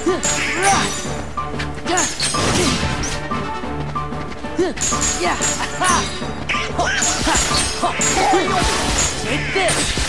Take this!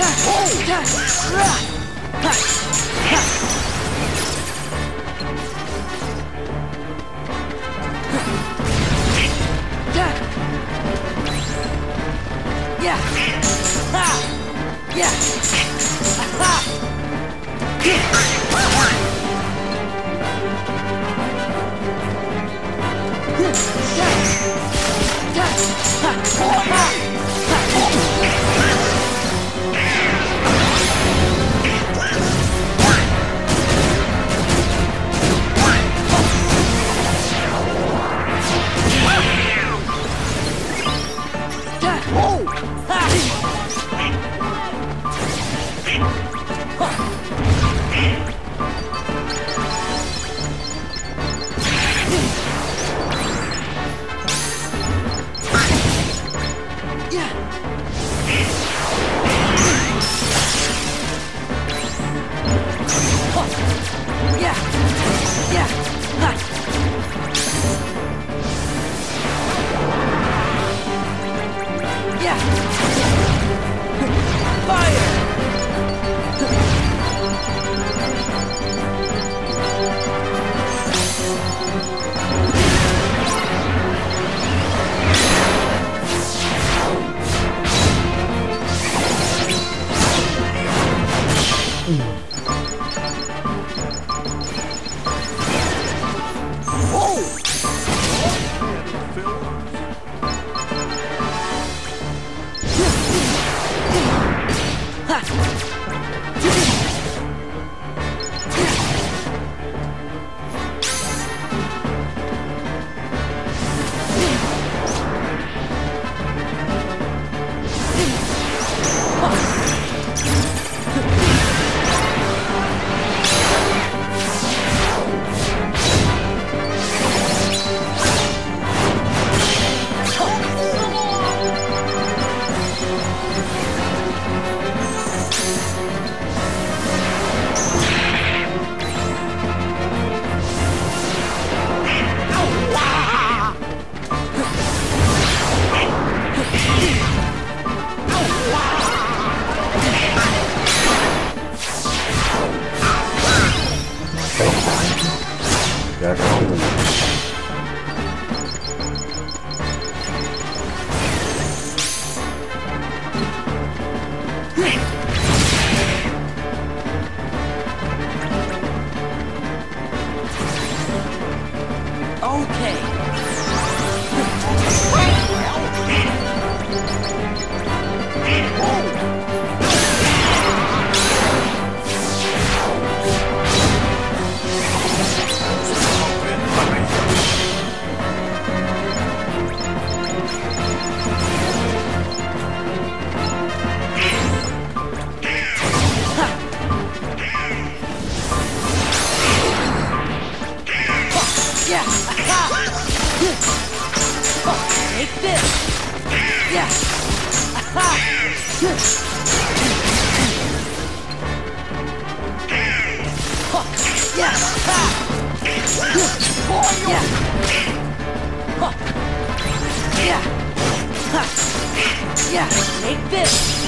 Take this!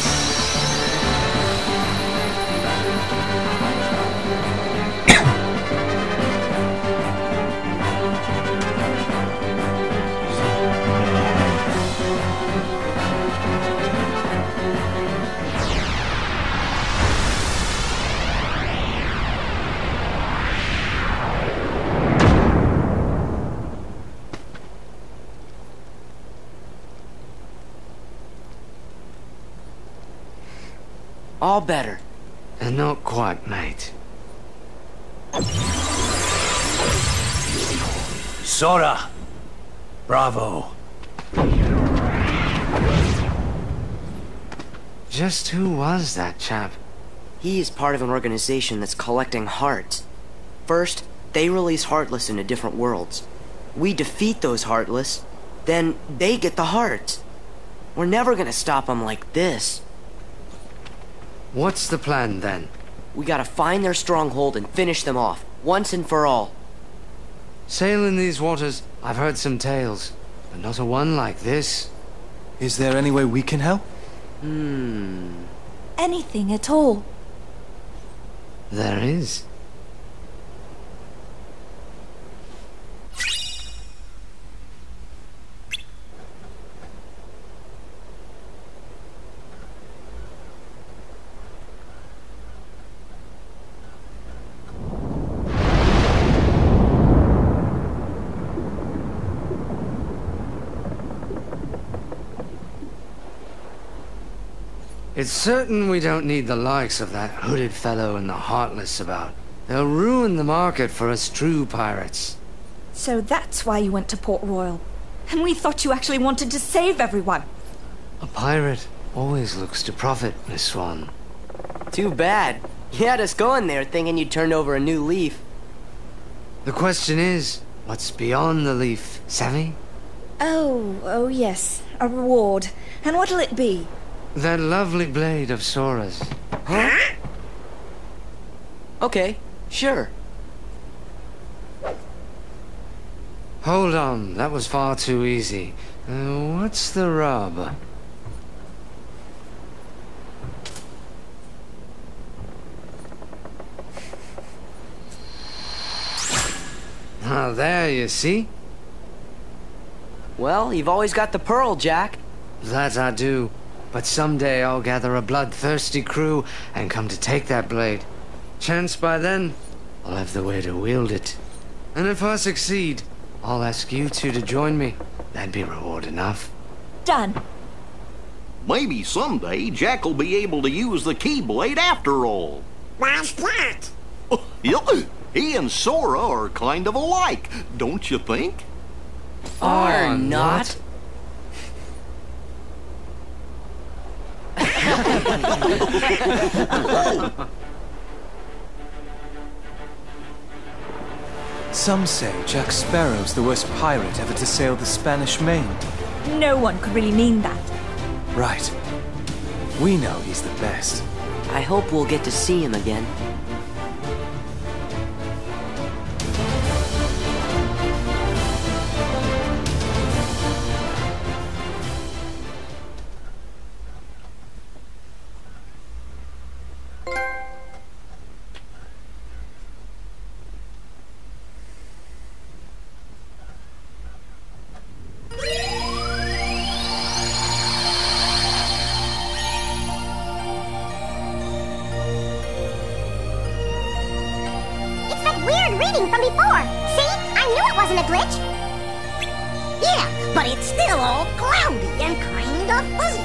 All better. Not quite, mate. Sora! Bravo! Just who was that chap? He is part of an organization that's collecting hearts. First, they release Heartless into different worlds. We defeat those Heartless, then they get the hearts. We're never gonna stop them like this. What's the plan, then? We gotta find their stronghold and finish them off, once and for all. Sailing these waters, I've heard some tales, but not a one like this. Is there any way we can help? Anything at all. There is. It's certain we don't need the likes of that hooded fellow and the Heartless about. They'll ruin the market for us true pirates. So that's why you went to Port Royal. And we thought you actually wanted to save everyone. A pirate always looks to profit, Miss Swan. Too bad. You had us going there thinking you turned over a new leaf. The question is, what's beyond the leaf, savvy? Oh yes. A reward. And what'll it be? That lovely blade of Sora's. Huh? Okay, sure. Hold on, that was far too easy. What's the rub? Ah, there, you see? Well, you've always got the pearl, Jack. That I do. But someday I'll gather a bloodthirsty crew and come to take that blade. Chance by then, I'll have the way to wield it. And if I succeed, I'll ask you two to join me. That'd be reward enough. Done. Maybe someday Jack will be able to use the Keyblade after all. Why's that? Yeah, he and Sora are kind of alike, don't you think? Are not. Some say Jack Sparrow's the worst pirate ever to sail the Spanish Main. No one could really mean that. Right. We know he's the best. I hope we'll get to see him again. From before. See? I knew it wasn't a glitch. Yeah, but it's still all cloudy and kind of fuzzy.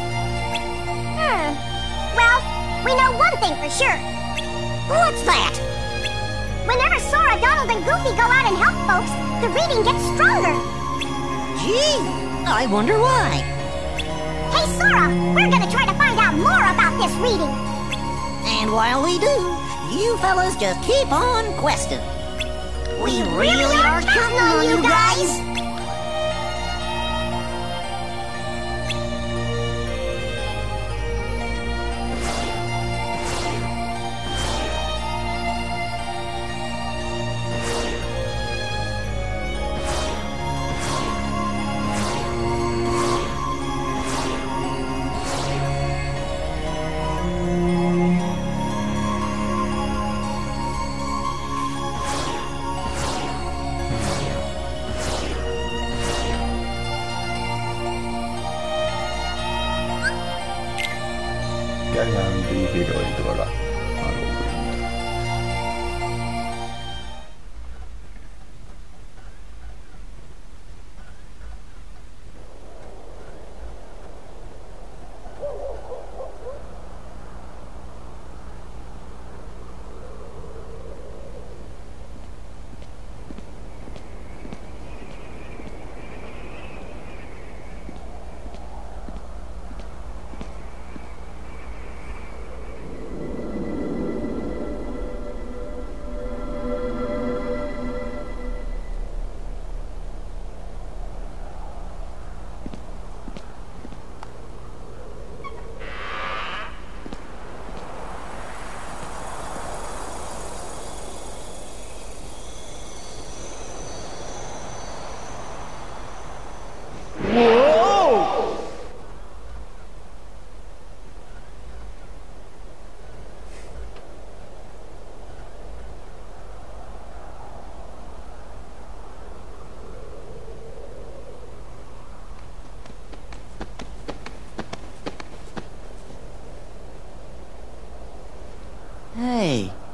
Well, we know one thing for sure. What's that? Whenever Sora, Donald, and Goofy go out and help folks, the reading gets stronger. Gee, I wonder why. Hey, Sora, we're gonna try to find out more about this reading. And while we do, you fellas just keep on questing. We really are counting on you guys! Jangan di video itu adalah Halloween.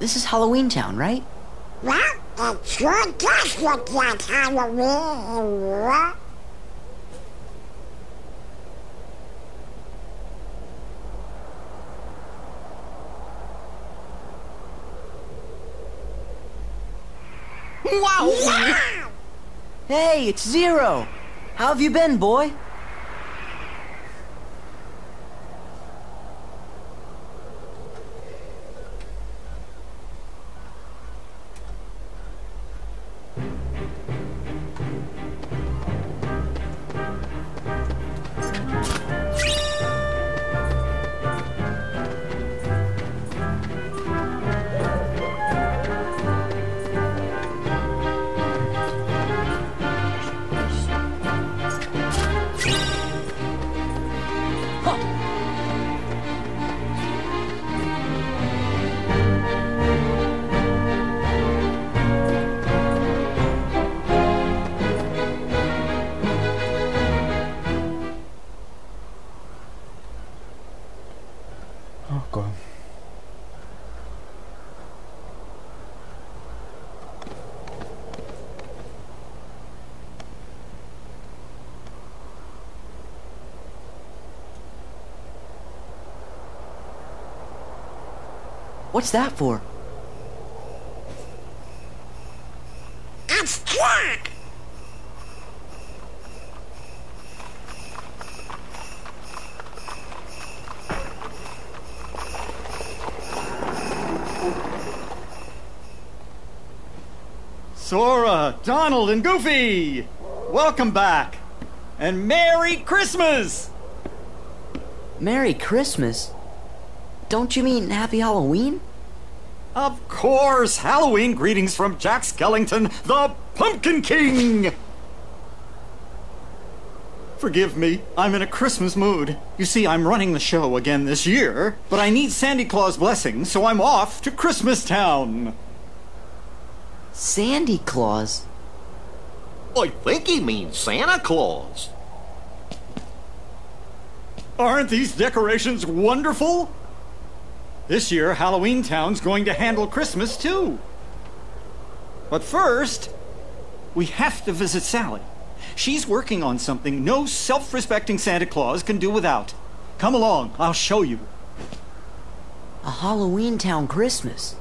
This is Halloween Town, right? Well, it sure does look like Halloween. Wow! Yeah! Hey, it's Zero! How have you been, boy? Okay. What's that for? It's Jack! Sora, Donald, and Goofy! Welcome back! And Merry Christmas! Merry Christmas? Don't you mean Happy Halloween? Of course! Halloween greetings from Jack Skellington, the Pumpkin King! Forgive me, I'm in a Christmas mood. You see, I'm running the show again this year, but I need Sandy Claus' blessing, so I'm off to Christmas Town. Sandy Claus? I think he means Santa Claus. Aren't these decorations wonderful? This year, Halloween Town's going to handle Christmas too. But first, we have to visit Sally. She's working on something no self-respecting Santa Claus can do without. Come along, I'll show you. A Halloween Town Christmas.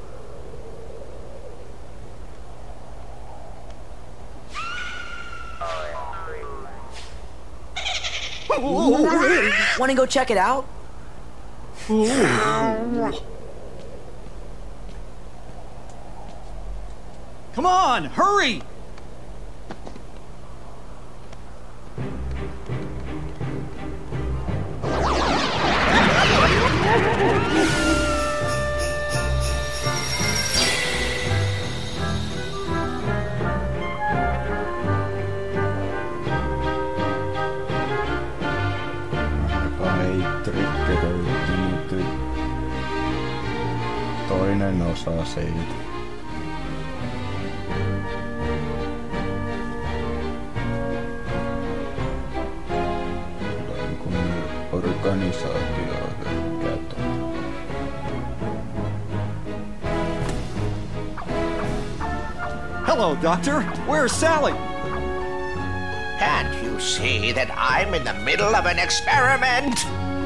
Want to go check it out? Come on, hurry! Toinen osa siitä. Jotain kun organisaatioita käytetään. Hello, Doctor. Where's Sally? Can't you see that I'm in the middle of an experiment?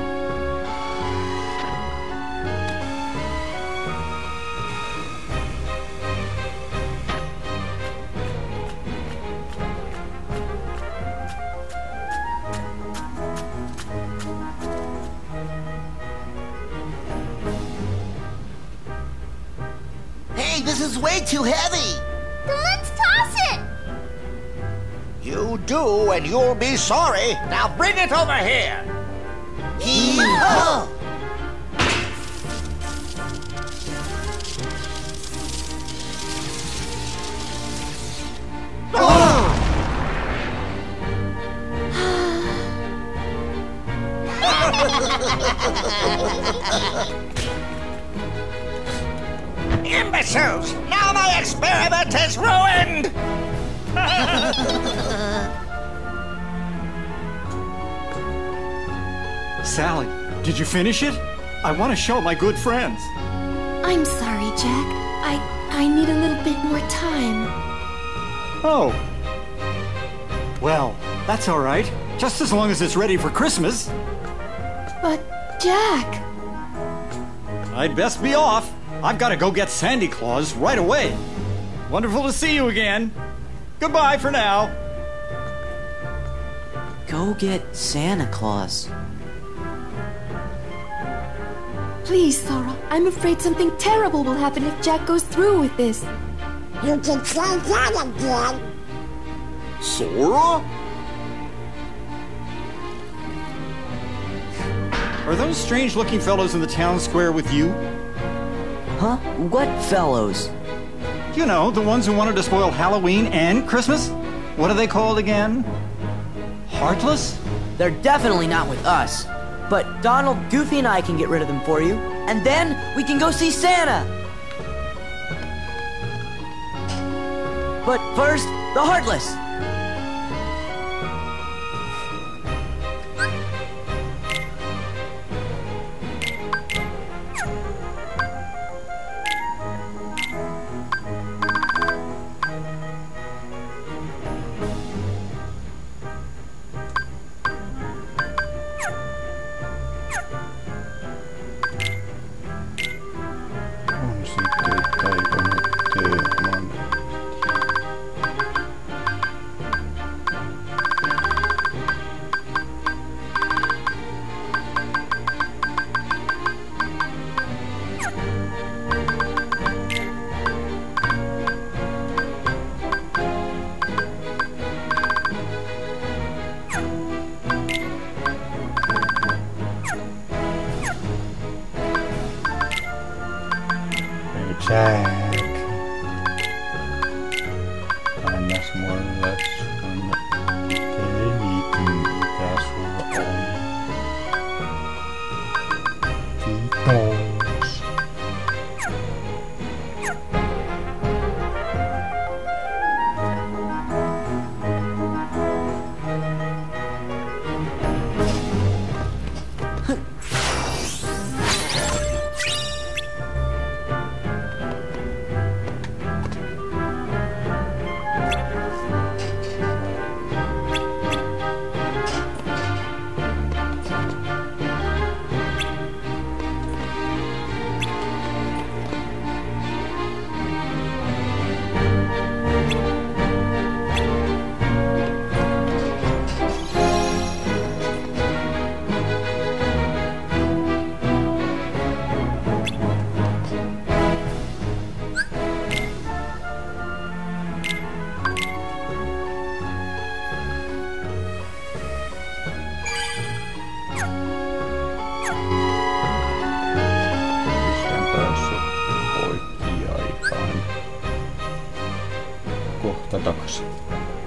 Hey, this is way too heavy! Then let's toss it! You do, and you'll be sorry. Now bring it over here. Hee-haw! Imbeciles! Now my experiment is ruined! Sally, did you finish it? I want to show my good friends. I'm sorry, Jack. I need a little bit more time. Oh. Well, that's all right. Just as long as it's ready for Christmas. But, Jack... I'd best be off. I've got to go get Sandy Claus right away. Wonderful to see you again. Goodbye for now. Go get Santa Claus. Please, Sora. I'm afraid something terrible will happen if Jack goes through with this. You can try that again. Sora? Are those strange-looking fellows in the town square with you? Huh? What fellows? You know, the ones who wanted to spoil Halloween and Christmas? What are they called again? Heartless? They're definitely not with us. But Donald, Goofy, and I can get rid of them for you. And then we can go see Santa! But first, the Heartless! Jack. Annas mulle sun pelitin, mitä sulla on. Kiitos. Kohta takaisin.